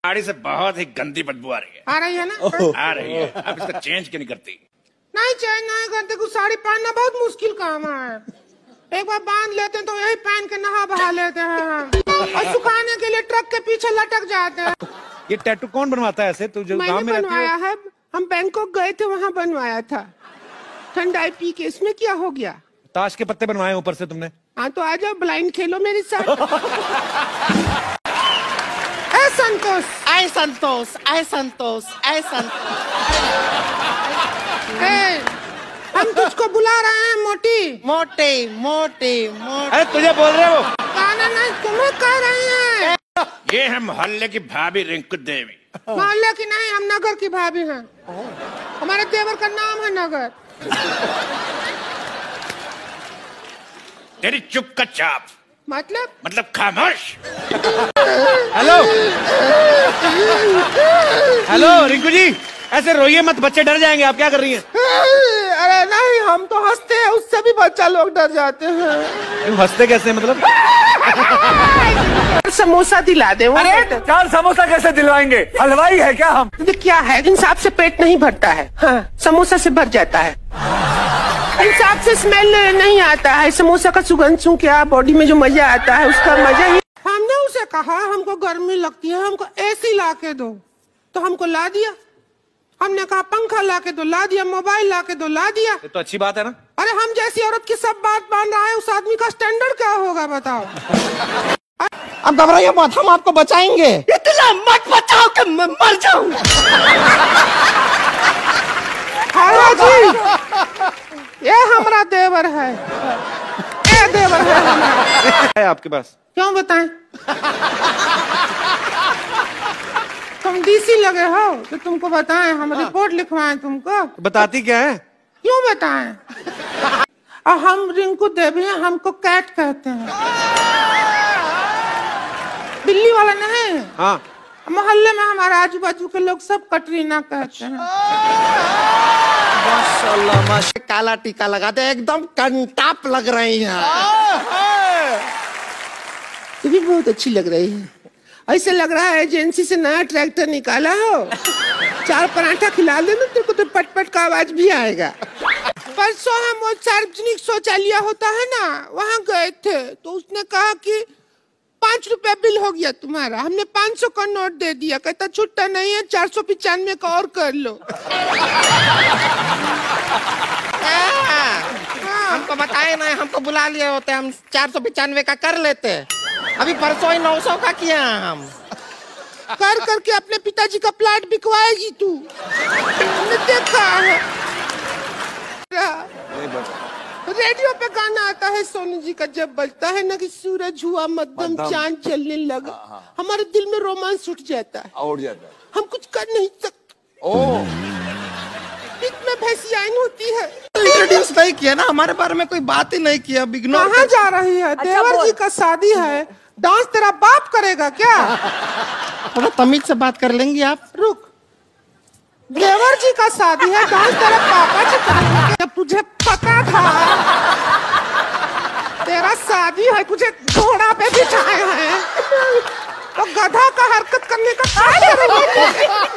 गाड़ी से बहुत ही गंदी बदबू आ रही है। आ रही है ना? आ रही है। अब इसका चेंज क्यों नहीं करती? नहीं चेंज नहीं करते, कुछ साड़ी पहनना बहुत मुश्किल काम है। एक बार बांध लेते हैं तो यही पहन के नहा बहा लेते हैं हम, और सुखाने के लिए ट्रक के पीछे लटक जाते हैं। ये टैटू कौन बनवाता है ऐसे? तू जो गांव में रहती बनवाया है, हम बैंकॉक गए थे, वहाँ बनवाया था ठंडाई पी के। इसमें क्या हो गया? ताश के पत्ते बनवाए ऊपर से तुमने? हाँ तो आ जाओ, ब्लाइंड खेलो मेरे साथ। ऐ संतोष, ऐ संतोष, ऐ संतोष, ऐ संतोष। हम तुझको बुला रहे हैं मोटी। मोटे मोटे मोटे। अरे तुझे बोल रहे हो? गाना नहीं, तुम्हें कह रही हैं। ये है मोहल्ले की भाभी रिंकू देवी। मोहल्ले की नहीं, हम नगर की भाभी हैं। हमारे देवर का नाम है नगर। तेरी चुप का चाप मतलब खामोश। हेलो हेलो रिंकू जी, ऐसे रोइए मत, बच्चे डर जाएंगे। आप क्या कर रही हैं? अरे नहीं, हम तो हंसते हैं, उससे भी बच्चा लोग डर जाते हैं। तुम हंसते कैसे मतलब? समोसा दिला दे। अरे चार समोसा कैसे दिलवाएंगे? हलवाई है क्या हम? क्या है, इंसाफ से पेट नहीं भरता है। हाँ, समोसा से भर जाता है। इंसाफ से स्मेल नहीं आता है। समोसा का सुगंध सूंघ के बॉडी में जो मजा आता है, उसका मजा ही। हमने उसे कहा हमको गर्मी लगती है, हमको एसी ला के दो, तो हमको ला दिया। हमने कहा पंखा ला के दो, ला दिया। मोबाइल ला के दो, ला दिया। ये तो अच्छी बात है ना। अरे हम जैसी औरत की सब बात मान रहा है, उस आदमी का स्टैंडर्ड क्या होगा बताओ? अब घबराइए मत, हम आपको बचाएंगे। इतना मत बचाओ कि मैं मर जाऊं। हाँ जी, ये हमारा देवर है, ये देवर है हमारा। है आपके पास? क्यों बताएं? तुम डीसी लगे हो तो तुमको बताएं, हम रिपोर्ट लिखवाएं तुमको? बताती क्या है? क्यों बताएं? और हम रिंकू देवी हैं, हमको कैट कहते हैं, बिल्ली वाला नहीं। हाँ, मोहल्ले में हमारे आजू बाजू के लोग सब कटरीना कहते हैं। माशाल्लाह, काला टीका लगा दे, एकदम कंटाप लग रही है। तू भी बहुत अच्छी लग रही है। ऐसे लग रहा है एजेंसी से नया ट्रैक्टर निकाला हो, 4 पराठा खिला देना तेरे को तो पट पट का आवाज भी आएगा। परसों हम वो सार्वजनिक शौचालय होता है ना, वहाँ गए थे, तो उसने कहा कि 5 रुपया बिल हो गया तुम्हारा। हमने 500 का नोट दे दिया, कहता छुट्टा नहीं है, 495 का और कर लो। हमको बताए ना, हमको बुला लिए होते, हम 495 का कर लेते। अभी परसों ही 900 का किया हम। कर करके अपने पिताजी का प्लाट बिकवाएगी तू, हमने देखा है। रेडियो पे गाना आता है सोनू जी का, जब बजता है ना कि सूरज हुआ मध्यम, चांद चलने लगा, हमारे दिल में रोमांस उठ जाता है, और जाता है। हम कुछ कर नहीं सकते। इसमें भैंसियाइन होती है। तो इंट्रोड्यूस नहीं किया ना, हमारे बारे में कोई बात ही नहीं किया। इग्नोर कहाँ जा रही है? देवर जी का शादी है, डांस तेरा बाप करेगा क्या? थोड़ा तमीज से बात कर लेंगी आप? रुक, देवर जी का शादी है, डांस तेरा पापा जी करेंगे। जब तुझे पता था तेरा शादी है, तुझे घोड़ा पे बिठाए हैं, तो गधा का हरकत करने का क्या करेंगे?